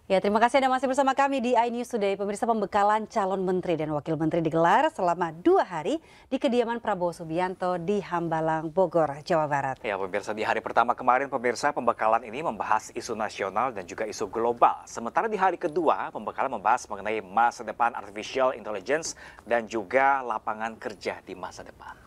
Ya, terima kasih Anda masih bersama kami di iNews Today. Pemirsa, pembekalan calon menteri dan wakil menteri digelar selama 2 hari di kediaman Prabowo Subianto di Hambalang, Bogor, Jawa Barat. Ya, pemirsa, di hari pertama kemarin, pemirsa, pembekalan ini membahas isu nasional dan juga isu global. Sementara di hari kedua, pembekalan membahas mengenai masa depan artificial intelligence dan juga lapangan kerja di masa depan.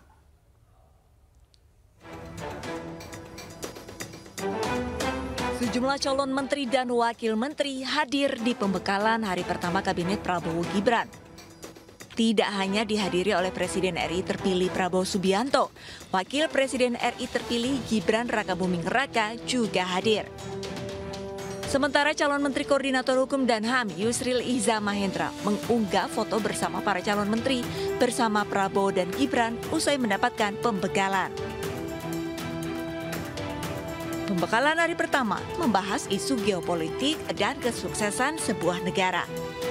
Sejumlah calon menteri dan wakil menteri hadir di pembekalan hari pertama Kabinet Prabowo Gibran. Tidak hanya dihadiri oleh Presiden RI terpilih Prabowo Subianto, Wakil Presiden RI terpilih Gibran Rakabuming Raka juga hadir. Sementara calon Menteri Koordinator Hukum dan HAM Yusril Iza Mahendra mengunggah foto bersama para calon menteri bersama Prabowo dan Gibran usai mendapatkan pembekalan. Pembekalan hari pertama membahas isu geopolitik dan kesuksesan sebuah negara.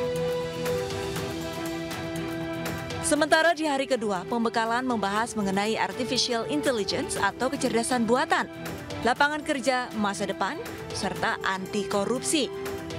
Sementara di hari kedua, pembekalan membahas mengenai artificial intelligence atau kecerdasan buatan, lapangan kerja masa depan, serta anti korupsi.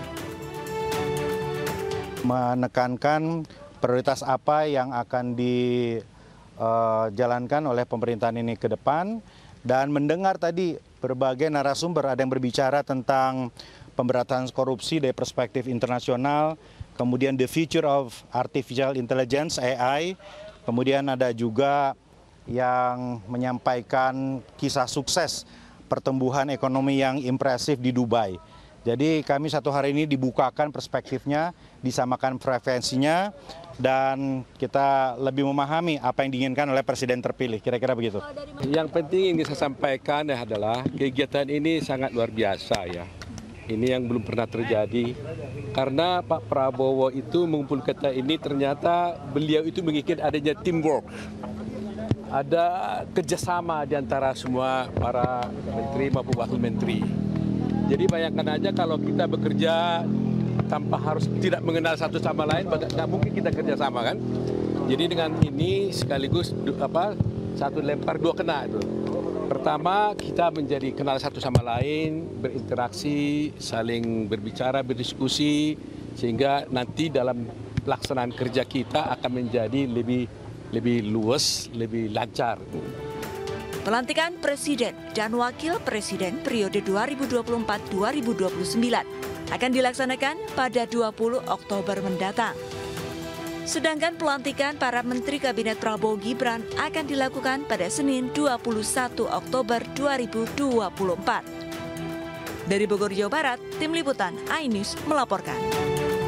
Menekankan prioritas apa yang akan dijalankan oleh pemerintahan ini ke depan, dan mendengar tadi berbagai narasumber, ada yang berbicara tentang pemberantasan korupsi dari perspektif internasional, kemudian the future of artificial intelligence AI, kemudian ada juga yang menyampaikan kisah sukses pertumbuhan ekonomi yang impresif di Dubai. Jadi kami satu hari ini dibukakan perspektifnya, disamakan frekuensinya, dan kita lebih memahami apa yang diinginkan oleh Presiden terpilih, kira-kira begitu. Yang penting yang saya sampaikan adalah kegiatan ini sangat luar biasa ya. Ini yang belum pernah terjadi, karena Pak Prabowo itu mengumpulkan kita ini ternyata beliau itu menginginkan adanya teamwork. Ada kerjasama di antara semua para menteri maupun wakil menteri. Jadi bayangkan aja kalau kita bekerja tanpa harus tidak mengenal satu sama lain, nggak mungkin kita kerjasama kan. Jadi dengan ini sekaligus satu lempar dua kena itu. Pertama, kita menjadi kenal satu sama lain, berinteraksi, saling berbicara, berdiskusi, sehingga nanti dalam pelaksanaan kerja kita akan menjadi lebih luas, lebih lancar. Pelantikan Presiden dan Wakil Presiden periode 2024-2029 akan dilaksanakan pada 20 Oktober mendatang. Sedangkan pelantikan para Menteri Kabinet Prabowo Gibran akan dilakukan pada Senin 21 Oktober 2024. Dari Bogor, Jawa Barat, Tim Liputan iNews melaporkan.